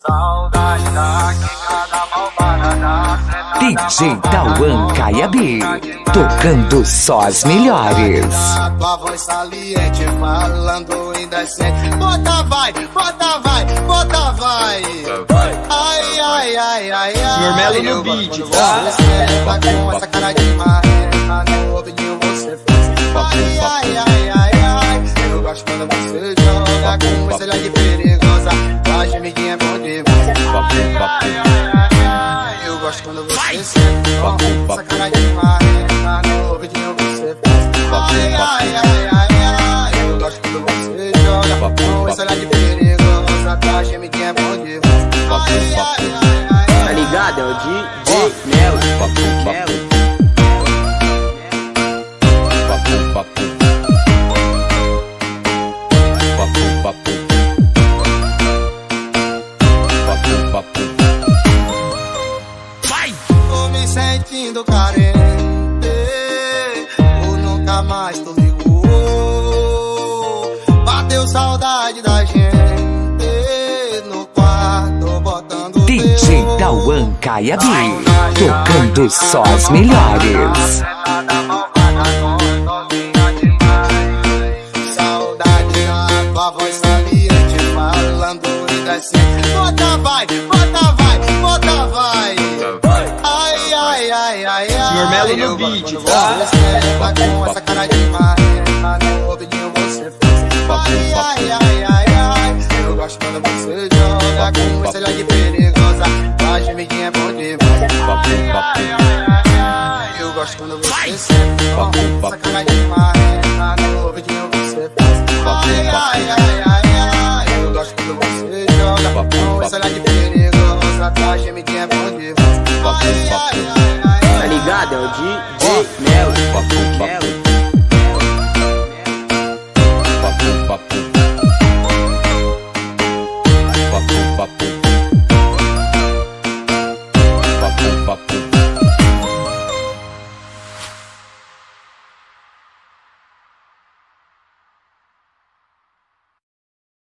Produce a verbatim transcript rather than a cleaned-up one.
Saudade da quicada malvada. D J Tauan Caiabi, tocando só as melhores. Tua voz saliente, falando indecente. Bota vai, bota vai, bota vai. Ai, ai, ai, ai, ai. senhor Melo no beat, tá? Você tá com essa cara de marreta, no ouvidinho você faz. Ai, ai, ai, ai, ai. Eu gosto quando você joga com esse olhar de perigosa. Tua gemidinha é bom demais. Ai, ai, ai, ai. Eu gosto quando você sente com essa cara de marreta, no ouvidinho você faz. Ai, ai, ai, ai, ai. Eu gosto quando você joga com esse olhar de perigosa. Tua gemidinha é bom demais. Ai, ai, ai, ai. Tá ligado? É o D J Melo. Melo. Vai! Tô me sentindo carente, ou nunca mais tu ligou. Bateu saudade da gente no quarto, botando D J Tauan Caiabi, tocando só as melhores. Saudade da tua voz saliente, falando indecente. Bota vai, bota vai, bota vai. Ai, ai, ai, ai, ai. senhor Melo no beat, tá? Você tá com essa cara de marreta, no ouvidinho você faz. Ai, ai, ai, ai, ai. Eu gosto quando você joga com esse olhar de perigosa. Tua gemidinha é bom demais. Ai, ai, ai, ai. Eu gosto quando você sente com essa cara de marreta, no ouvidinho você faz. Ai, ai, ai, ai, ai. Eu gosto quando você joga com esse olhar de perigosa. Tua gemidinha é bom demais. Ai, ai, ai, ai. Tá ligado? É o D J Melo. Melo.